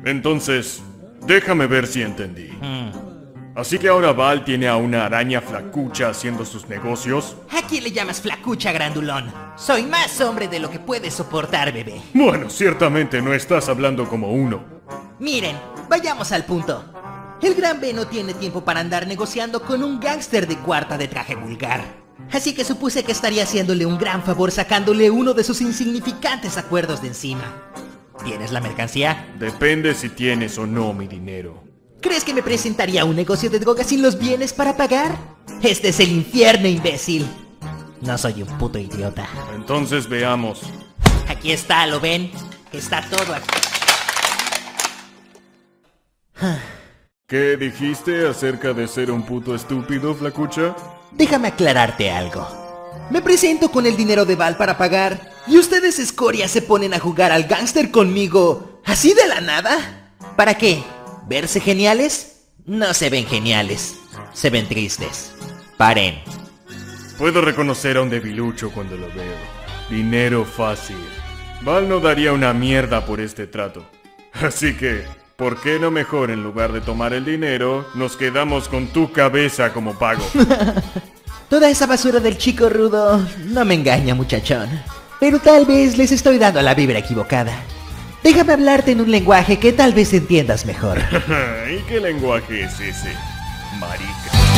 Entonces, déjame ver si entendí. Así que ahora Val tiene a una araña flacucha haciendo sus negocios. ¿A quién le llamas flacucha, grandulón? Soy más hombre de lo que puedes soportar, bebé. Bueno, ciertamente no estás hablando como uno. Miren, vayamos al punto. El gran B no tiene tiempo para andar negociando con un gángster de cuarta de traje vulgar. Así que supuse que estaría haciéndole un gran favor sacándole uno de sus insignificantes acuerdos de encima. ¿Tienes la mercancía? Depende si tienes o no mi dinero. ¿Crees que me presentaría un negocio de drogas sin los bienes para pagar? Este es el infierno, imbécil. No soy un puto idiota. Entonces veamos. Aquí está, ¿lo ven? Está todo aquí. ¿Qué dijiste acerca de ser un puto estúpido, flacucha? Déjame aclararte algo. Me presento con el dinero de Val para pagar y ustedes, escoria, se ponen a jugar al gángster conmigo, ¿así de la nada? ¿Para qué? ¿Verse geniales? No se ven geniales, se ven tristes. Paren. Puedo reconocer a un debilucho cuando lo veo. Dinero fácil. Val no daría una mierda por este trato. Así que, ¿por qué no mejor en lugar de tomar el dinero, nos quedamos con tu cabeza como pago? Toda esa basura del chico rudo no me engaña, muchachón. Pero tal vez les estoy dando la vibra equivocada. Déjame hablarte en un lenguaje que tal vez entiendas mejor. ¿Y qué lenguaje es ese, marica?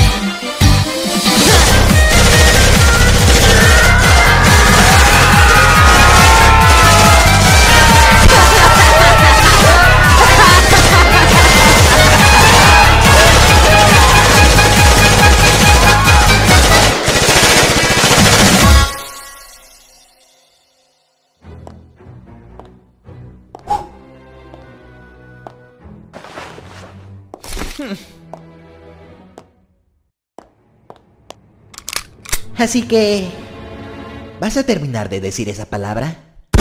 Así que... ¿vas a terminar de decir esa palabra?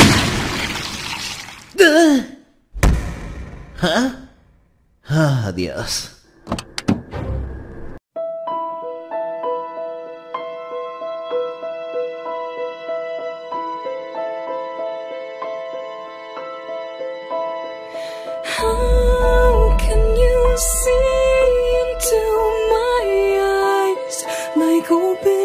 ¿Ah? Oh, Dios. How can you see into my eyes like open